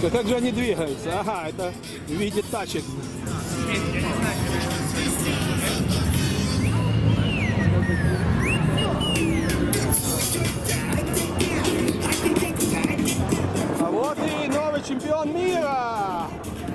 Как же они двигаются? Ага, это в виде тачек. А вот и новый чемпион мира!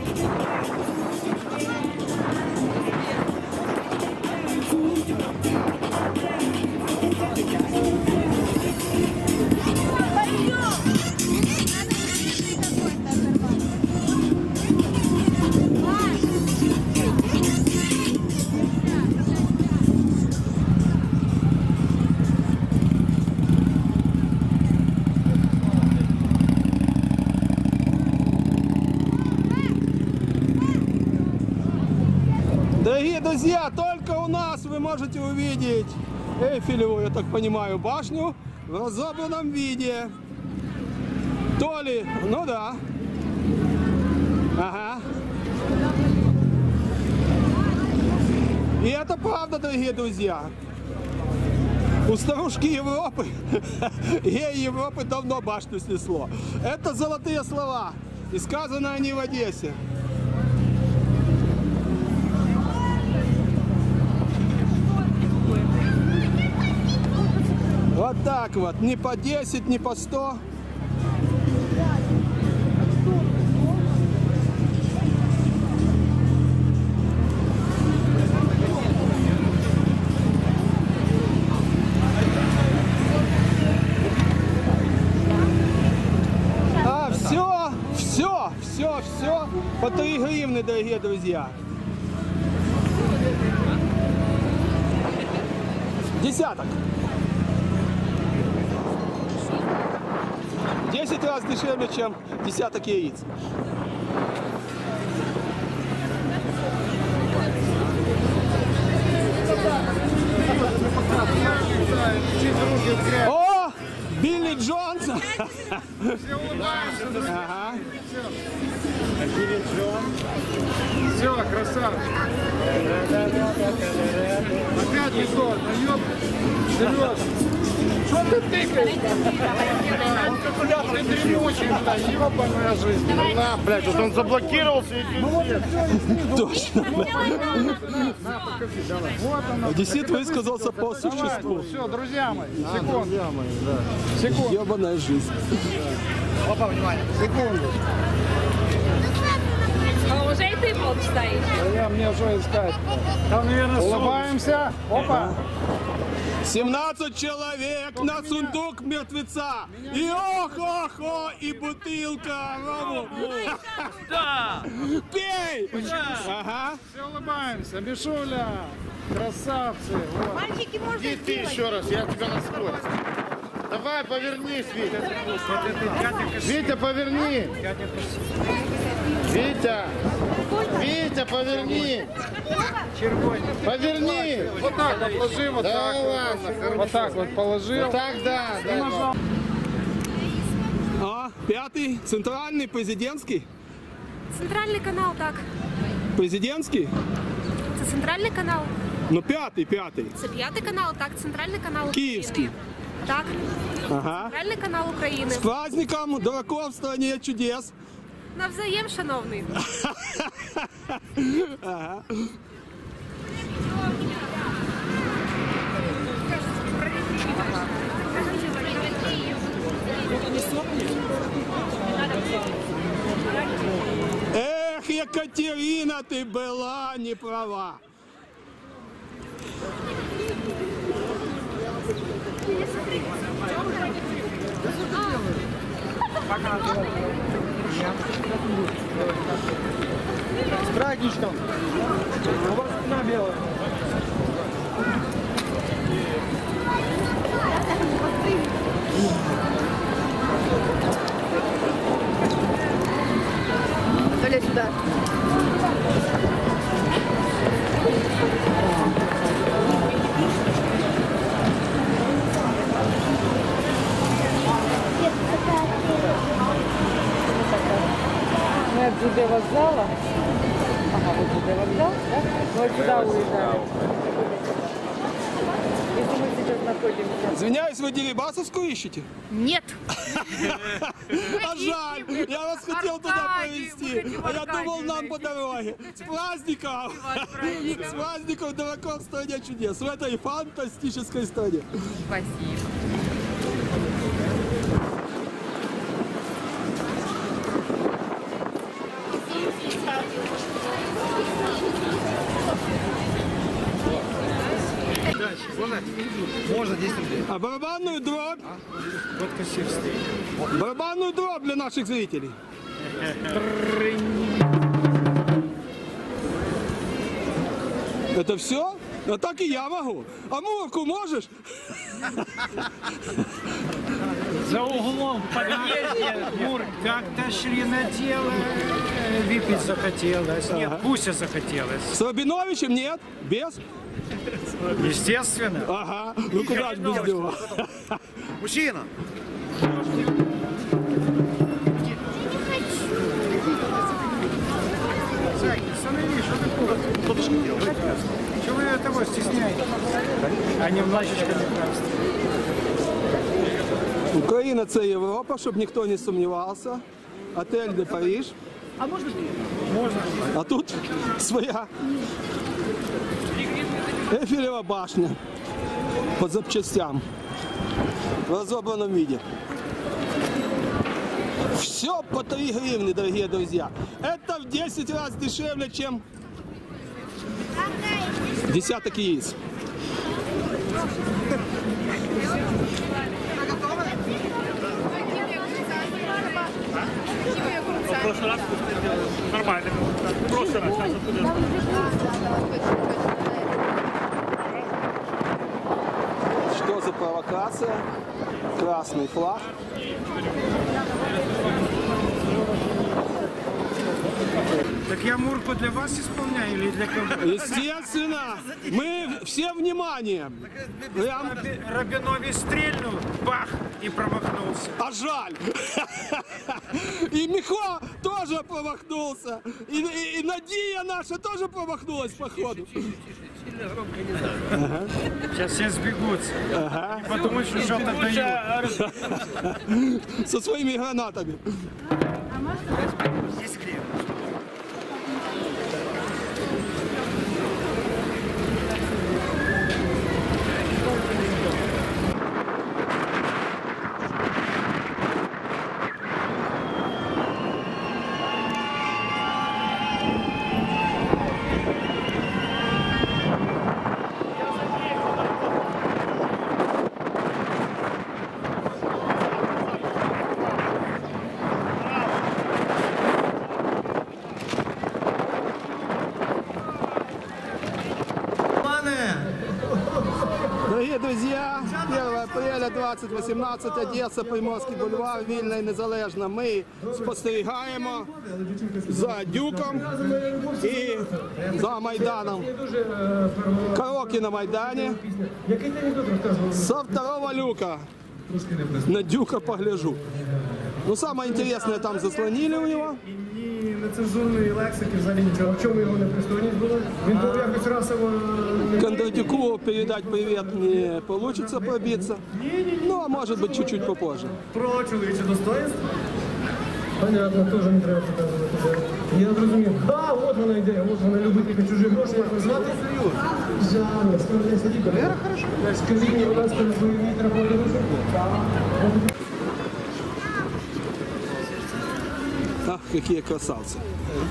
Дорогие друзья, только у нас вы можете увидеть Эйфелеву, я так понимаю, башню в разобранном виде. То ли, ну да. Ага. И это правда, дорогие друзья. У старушки Европы, ей Европы давно башню снесло. Это золотые слова, и сказаны они в Одессе. Вот так вот, не по 10, не по 100. А, все по 3 гривны, дорогие друзья. Десяток. 10 раз дешевле, чем десяток яиц. О, Билли Джонс! Все улыбаемся. Ага. Все, красавчик. Опять не то, ну ёб, Сережа. Что ты тыкаешь? Ты дремучий, блядь, ёбаная жизнь. На, блядь, вот он заблокировался и Точно. На, покажи, давай. Вот она. Одессит высказался по существу. Все, друзья мои, секунду. Секунду. Ёбаная жизнь. Опа, внимание. Секунду. А уже и ты полк стоишь. Мне уже искать. Там, наверное, улыбаемся. Опа. 17 человек на сундук мертвеца. И ох, и бутылка рому. Да! Пей! Ага. Все улыбаемся. Мишуля. Красавцы. Вот. Мальчики, можно Иди ты еще раз, я тебя на скорость. Давай, повернись, Витя. Витя, поверни. Витя. Витя, поверни. Поверни. Вот так вот положи, вот Да так. ладно, хорошо. Вот так вот положил. Вот так, да. А, 5-й, центральный, президентский. Центральний канал, так. Президентский? Це центральний канал. Ну, 5-й. Це 5-й канал, так. Центральний канал України. Київський. Так. Ага. Центральний канал України. С праздником дураков в стране чудес. Навзаєм, шановний. Ага. Эх, Екатерина, ты была не права. С праздничком. У вас спина белая. Толя, сюда. Мы от ЖД вокзала. Ага, вот ЖД вокзал, да? Мы вот сюда уезжаем. Если мы сейчас находимся находимся. Извиняюсь, вы Дерибасовскую ищете? Нет. А жаль, я вас хотел туда Аркадий, провести, мы хотим а я думал Аркадию нам по дороге. С праздником! С праздником дураков в стране чудес, в этой фантастической стране. Спасибо. Можно 10 рублей. А барабанную дробь? Вот кассир стоит. Барабанную дробь для наших зрителей. Это все? А так и я могу. А мурку можешь? За углом в подъезде Мур как-то шли на дело, выпить захотелось. Нет, Пуся захотелось. С Рабиновичем нет? Без? Естественно. Ага. Ну куда ж без него? Мужчина! Зай, останови, что такое? Чего вы этого стесняетесь? А немножечко прекрасно. Україна це Європа, щоб ніхто не сумнівався. Отель де Париж. А можно? Можно. А тут своя Эйфелева башня по запчастям в разобранном виде. Все по 3 гривны, дорогие друзья. Это в 10 раз дешевле, чем десяток яиц. Нормально. Просто раз. Что за провокация? Красный флаг. Так я Мурку для вас исполняю или для кого? Естественно, мы все внимание. Прям, Рабинович стрельнул, бах, и промахнулся. а жаль. И Михо тоже промахнулся. И Надия наша тоже промахнулась, походу. Сейчас все сбегутся. И подумают, что что-то дают. Со своими гранатами. Дорогие друзья, 1 апреля 2018, Одесса, Приморський бульвар, вільна і незалежна. Ми спостерігаємо за Дюком і за Майданом. Караоке на Майдані. Со второго люка на Дюка погляжу. Ну, самое интересное там заслонили у него. Ні нецензурної лексики, взагалі нічого. В чому його непристойність була? Він був якось расово... Кондратюку передать привет не получится пробиться. Ну, а может быть, чуть-чуть попозже. Про чоловіче достоинство? Понятно, теж не треба показувати. Я зрозумів. А, от вона ідея, от вона любить тільки чужі гроші, як назвати. Жанна, скажи, сидіть. Вера, хорошо. Скажіть мені, будь ласка, ви Віктора Володимировича? Ах, какие красавцы.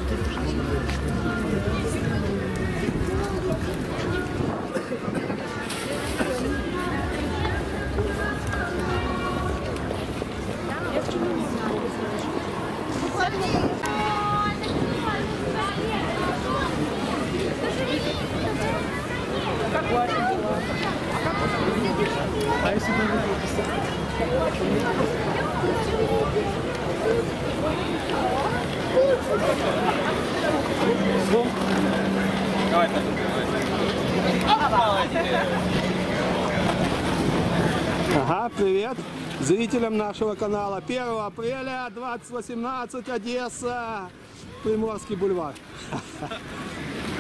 Ага, привет зрителям нашего канала. 1 апреля 2018, Одесса, Приморский бульвар.